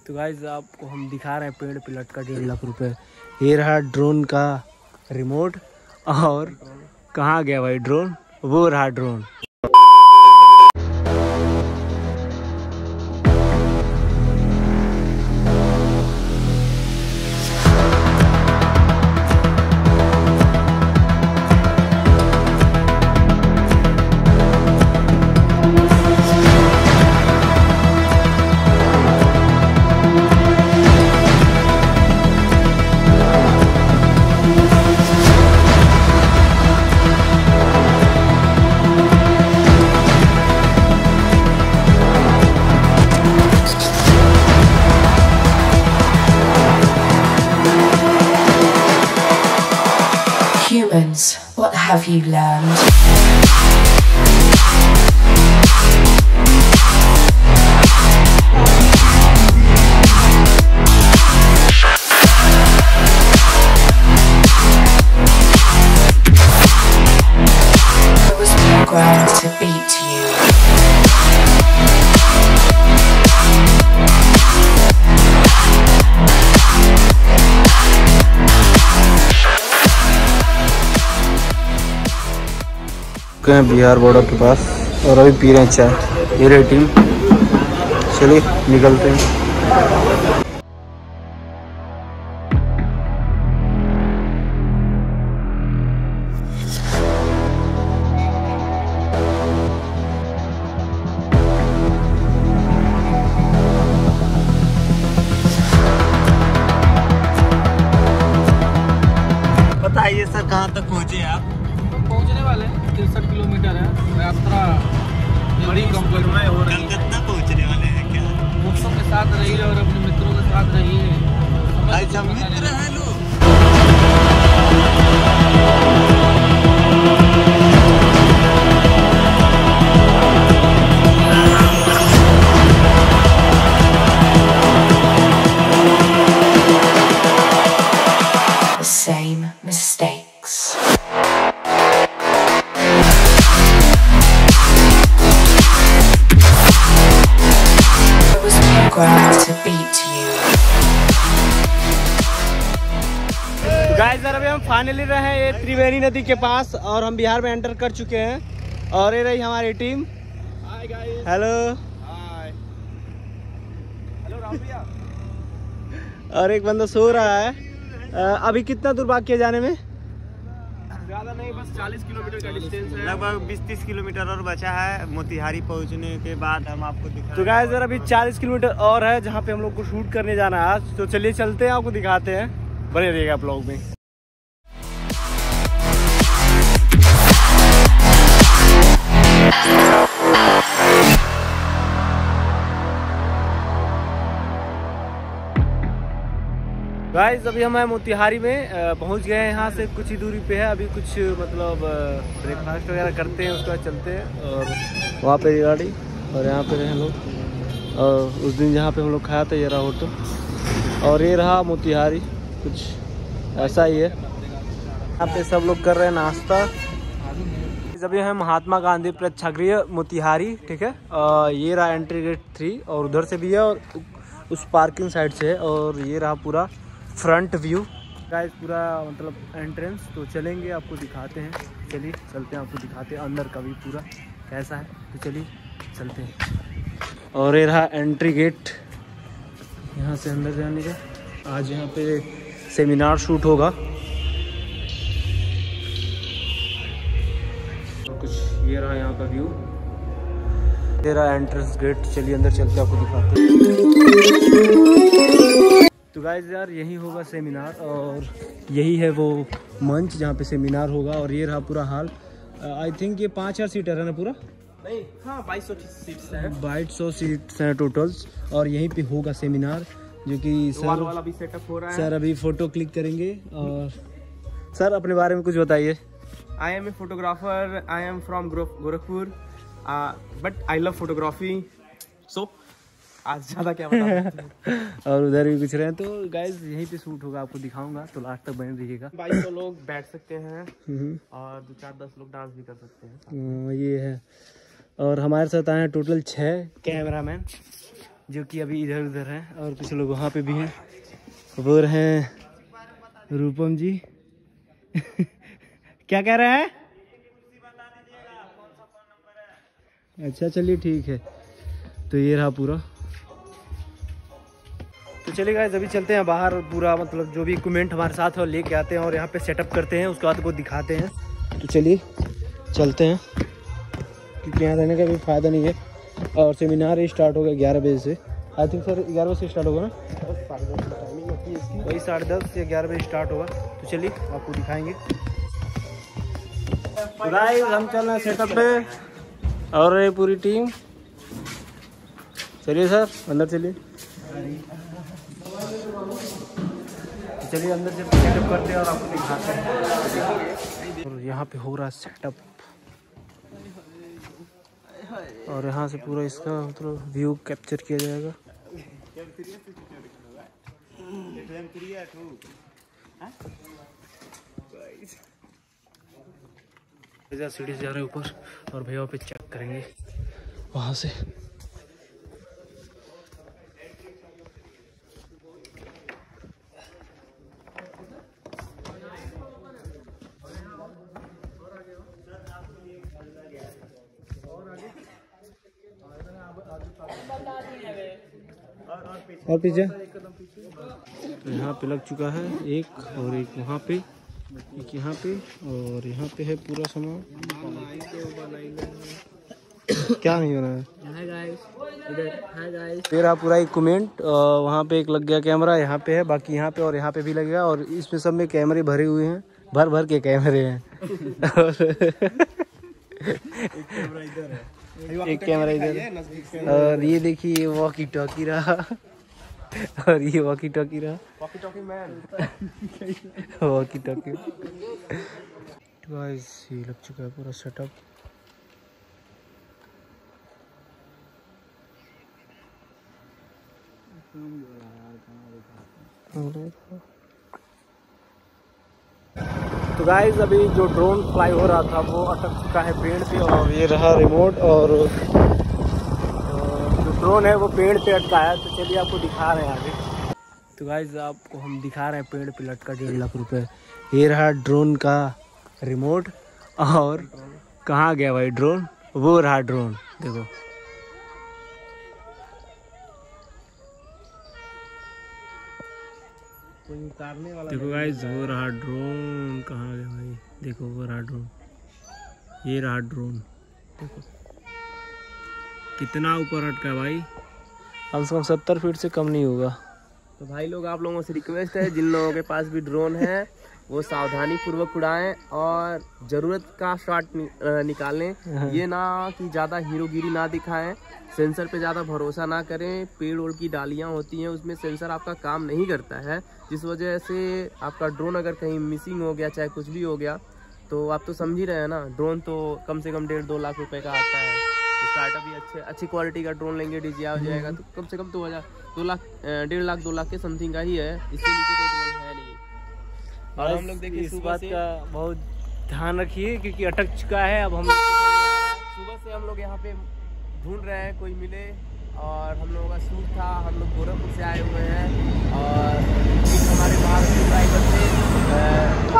तो गाइस आपको हम दिखा रहे हैं पेड़ पे लटका 1.5 लाख रुपए। ये रहा ड्रोन का रिमोट। और कहाँ गया भाई ड्रोन? वो रहा drone. Humans, what have you learned? I was programmed to beat you. हैं बिहार बॉर्डर के पास और अभी पी रहे हैं चाय। ये रही टीम। चलिए निकलते हैं। बताइए सर कहाँ तक पहुँचे आप? पहुंचने वाले 63 किलोमीटर है यात्रा। बड़ी कंफर्ट हो रही है। कलकत्ता पहुंचने वाले हैं क्या? दोस्तों के साथ रहिए और अपने मित्रों के साथ रहिए। अच्छा मित्र हैं लोग। The same mistakes. To beat you. Guys sir अभी हम फाइनली रहे हैं ये त्रिवेणी नदी के पास और हम बिहार में एंटर कर चुके हैं। और ये रही हमारी टीम। Hi guys. Hello. Hi. Hello Ram भैया। और एक बंदा सो रहा है। अभी कितना दूर बाकी है जाने में? ज्यादा नहीं, बस 40 किलोमीटर का डिस्टेंस है। लगभग 20-30 किलोमीटर और बचा है। मोतिहारी पहुंचने के बाद हम आपको दिखा। तो गाइस सर अभी 40 किलोमीटर और है जहाँ पे हम लोग को शूट करने जाना है आज। तो चलिए चलते हैं, आपको दिखाते हैं। बने रहिएगा ब्लॉग में। गाइस अभी हम मोतिहारी में पहुंच गए हैं। यहाँ से कुछ ही दूरी पे है। अभी कुछ मतलब ब्रेकफास्ट वगैरह करते हैं, उसके बाद चलते हैं। और वहाँ पे गाड़ी और यहाँ पे रहे लोग। और उस दिन जहाँ पे हम लोग खाया था ये रहा होटल। और ये रहा मोतिहारी, कुछ ऐसा ही है। यहाँ पे सब लोग कर रहे हैं नाश्ता। अभी है महात्मा गांधी प्रेक्षागृह मोतिहारी, ठीक है। ये रहा एंट्री गेट 3 और उधर से भी है और उस पार्किंग साइड से है। और ये रहा पूरा फ्रंट व्यू गाइस, पूरा मतलब एंट्रेंस। तो चलेंगे आपको दिखाते हैं। चलिए चलते हैं, आपको दिखाते हैं अंदर का भी पूरा कैसा है। तो चलिए चलते हैं। और ये रहा एंट्री गेट यहाँ से अंदर जाने का। आज यहाँ पे सेमिनार शूट होगा। और कुछ ये रहा यहाँ का व्यू। ये रहा एंट्रेंस गेट। चलिए अंदर चलते आपको दिखाते हैं। तो गाइस यार यही होगा सेमिनार और यही है वो मंच जहाँ पे सेमिनार होगा। और ये रहा पूरा हाल। आई थिंक ये 5000 सीटर है ना पूरा? नहीं, हाँ 2200 सीट्स हैं। 2200 सीट्स हैं टोटल्स। और यहीं पे होगा सेमिनार जो कि सर वाला भी सेटअप हो रहा है। सर अभी फोटो क्लिक करेंगे। और सर अपने बारे में कुछ बताइए। I am a photographer. I am from Gorakhpur but I love photography. So आज ज्यादा क्या बता। और उधर भी कुछ रहे हैं। तो गाइज यहीं पे शूट होगा, आपको दिखाऊंगा। तो लास्ट तक बने रहिएगा। 2200 लोग बैठ सकते हैं और 2-4-10 लोग डांस भी कर सकते हैं। ये है। और हमारे साथ आए हैं टोटल 6 कैमरामैन। जो कि अभी इधर उधर हैं, और कुछ लोग वहाँ पे भी हैं। वो हैं रूपम जी। क्या कह रहे हैं? अच्छा चलिए ठीक है। तो ये रहा पूरा। तो चलिए गाइस अभी चलते हैं बाहर, पूरा मतलब जो भी इक्विपमेंट हमारे साथ है लेके आते हैं और यहाँ पे सेटअप करते हैं, उसके बाद को दिखाते हैं। तो चलिए चलते हैं, क्योंकि यहाँ रहने का भी फ़ायदा नहीं है। और सेमिनार स्टार्ट होगा 11 बजे से। आई थिंक सर 11 बजे से स्टार्ट होगा ना? वही 10:30 या 11 बजे स्टार्ट होगा। तो चलिए आपको दिखाएंगे। तो गाइस हम चल रहे हैं सेटअप पे और ये पूरी टीम। चलिए सर अंदर चलिए। चलिए अंदर जब सेटअप करते हैं और आपको दिखाते हैं। और यहाँ पे हो रहा है सेटअप, और यहाँ से पूरा इसका मतलब व्यू कैप्चर किया जाएगा। सीढ़ी से जा रहे हैं ऊपर, और भैया पे चेक करेंगे वहाँ से। और पीछे यहाँ पे लग चुका है एक, और एक वहाँ पे, एक यहाँ पे, और यहाँ पे है पूरा सामान। क्या नहीं हो रहा है? तेरा पूरा इक्विपमेंट, वहाँ पे एक लग गया कैमरा, यहाँ पे है, बाकी यहाँ पे और यहाँ पे भी लगेगा। और इसमें सब में कैमरे भरे हुए हैं, भर भर के कैमरे हैं। एक कैमरा इधर, और ये देखिए वॉकी टॉकी रहा, और ये वॉकी टॉकी रहा, walkie talkie man, walkie talkie. Guys ये लग चुका है पूरा सेटअप। तो गाइस अभी जो ड्रोन फ्लाई हो रहा था वो अटक चुका है पेड़ पे, और ये रहा रिमोट, और जो ड्रोन है वो पेड़ पे अटका है। तो चलिए आपको दिखा रहे हैं आगे। तो गाइस आपको हम दिखा रहे हैं पेड़ पे लटका 1.5 लाख रुपए। ये रहा ड्रोन का रिमोट, और कहाँ गया भाई ड्रोन? वो रहा ड्रोन, देखो। देखो गाइस वो रहा ड्रोन, कहाँ गया भाई? देखो वो रहा ड्रोन, ये रहा ड्रोन, देखो कितना ऊपर अटका है भाई। कम से कम 70 फीट से कम नहीं होगा। तो भाई लोग आप लोगों से रिक्वेस्ट है, जिन लोगों के पास भी ड्रोन है वो सावधानी पूर्वक उड़ाएं, और ज़रूरत का शॉट निकालें। ये ना कि ज़्यादा हीरोगिरी ना दिखाएं, सेंसर पे ज़्यादा भरोसा ना करें। पेड़ ओड़ की डालियाँ होती हैं, उसमें सेंसर आपका काम नहीं करता है, जिस वजह से आपका ड्रोन अगर कहीं मिसिंग हो गया, चाहे कुछ भी हो गया, तो आप तो समझ ही रहे हैं ना। ड्रोन तो कम से कम 1.5-2 लाख रुपए का आता है। स्टार्टअप भी अच्छी क्वालिटी का ड्रोन लेंगे, DJI हो जाएगा, तो कम से कम 1.5 लाख 2 लाख के समथिंग का ही है, इससे नीचे कोई ड्रोन है नहीं। और हम लोग देखिए इस बात का बहुत ध्यान रखिए, क्योंकि अटक चुका है। अब हम सुबह से हम लोग यहाँ पे ढूंढ रहे हैं कोई मिले, और हम लोगों का शूट था, हम लोग गोरखपुर से आए हुए हैं, और हमारे भारतीय ड्राइवर थे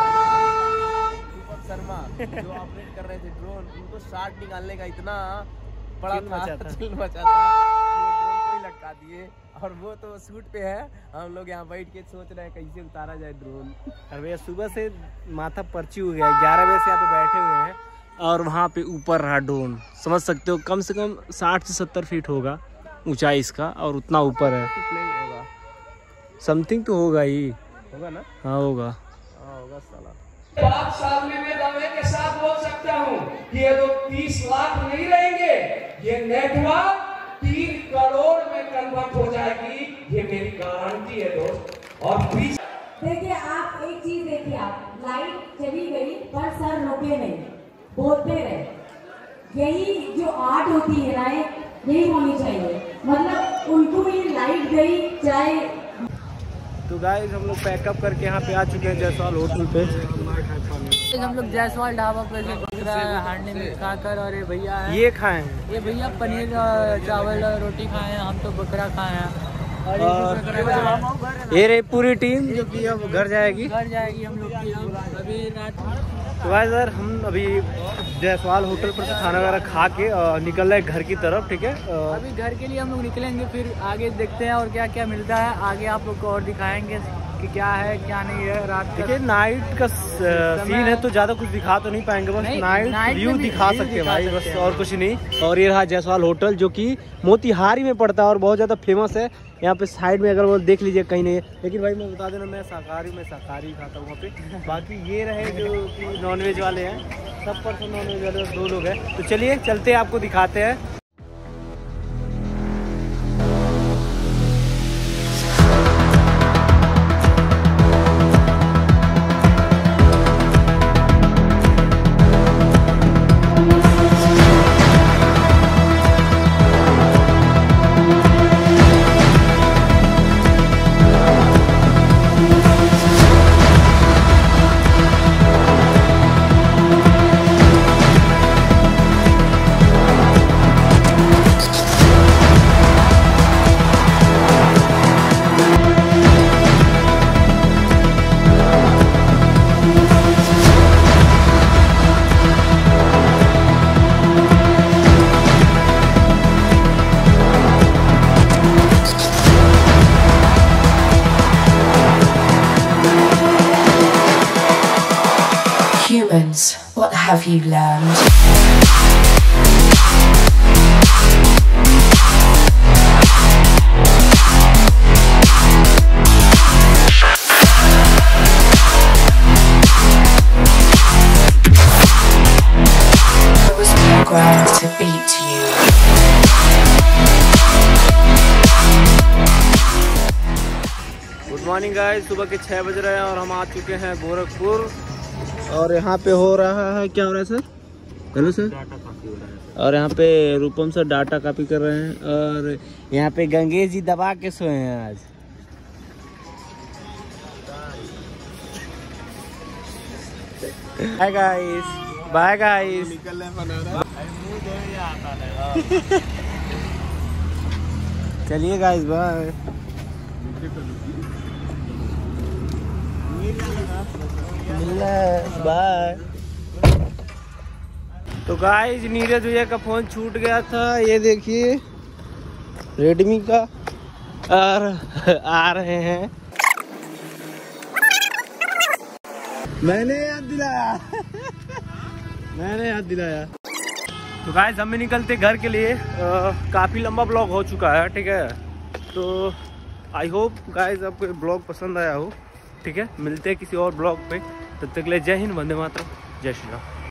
शर्मा जो ऑपरेट कर रहे थे ड्रोन, उनको शॉट निकालने का इतना बड़ा चिल मचा था कि वो ड्रोन को ही लटका दिए। और वो तो शूट पे है, हम लोग यहाँ बैठ के सोच रहे हैं कैसे उतारा जाए ड्रोन। अरे भैया सुबह से माथा पर्ची हो गया, 11 बजे से यहाँ पे बैठे हुए हैं, और वहाँ पे ऊपर रहा ड्रोन। समझ सकते हो कम से कम 60 से 70 फीट होगा ऊंचाई इसका, और उतना ऊपर है। नहीं होगा, समथिंग तो होगा ही, होगा ना? हाँ होगा, हाँ होगा साला। बात साल में मैं दावे के साथ बोल सकता हूँ कि ये तो 30 लाख नहीं रहेंगे, ये नेटवर्क 3 करोड़ में कन्वर्ट हो जाएगी, ये मेरी गारंटी है दोस्त। और देखिए आप एक चीज देखिए, आप लाइट चली गई पर सर रुके नहीं, बोलते रहे। यही जो आर्ट होती है ना, यही होनी चाहिए। मतलब उनको ये लाइट गई चाहे तो गाइस हम लोग पैकअप करके यहाँ पे आ चुके हैं जायसवाल होटल पे। हम लोग जायसवाल ढाबा पे से बकरा हांडी में खाकर, और ये भैया है, ये खाए हैं, ये भैया पनीर चावल रोटी खाए हैं, हम तो बकरा खाए हैं। और ये रही पूरी टीम जो कि अब घर जाएगी हम लोग की अभी रात। तो भाई सर हम अभी जायसवाल होटल पर से खाना वगैरह खा के निकल रहे घर की तरफ, ठीक है। अभी घर के लिए हम लोग निकलेंगे, फिर आगे देखते हैं और क्या क्या मिलता है, आगे आप लोग को और दिखाएंगे कि क्या है क्या नहीं है। रात देखिए नाइट का सीन है तो ज्यादा कुछ दिखा तो नहीं पाएंगे, बस नाइट व्यू दिखा सकते हैं भाई, बस और कुछ नहीं। और ये रहा जायसवाल होटल जो कि मोतिहारी में पड़ता है और बहुत ज्यादा फेमस है। यहाँ पे साइड में अगर वो देख लीजिए कहीं नहीं है, लेकिन भाई मैं बता देना मैं शाकाहारी खाता हूँ वहाँ पे। बाकी ये रहे जो कि नॉनवेज वाले हैं, सब परसेंट नॉनवेज वाले 2 लोग हैं। तो चलिए चलते हैं, आपको दिखाते हैं। Humans, what have you learned? I was programmed to beat you. Good morning guys, सुबह के 6 बज रहे हैं और हम आ चुके हैं गोरखपुर। और यहाँ पे हो रहा है, क्या हो रहा है sir? Hello sir. Data copy हो रहा है और यहाँ पे रूपम सर डाटा कॉपी कर रहे हैं और यहाँ पे गंगेश जी दबा के सोए हैं आज। Bye guys, bye guys. चलिए गाइस, बाय। बाय। तो गाइस नीरज भैया का फोन छूट गया था, ये देखिए रेडमी का, और आ रहे हैं। मैंने याद दिलाया तो गाइस हम भी निकलते घर के लिए। काफ़ी लंबा ब्लॉग हो चुका है, ठीक है। तो आई होप गाइस आपको ब्लॉग पसंद आया हो, ठीक है। मिलते हैं किसी और ब्लॉग पे, तब तक के लिए जय हिंद, वंदे मातरम, जय श्री राम।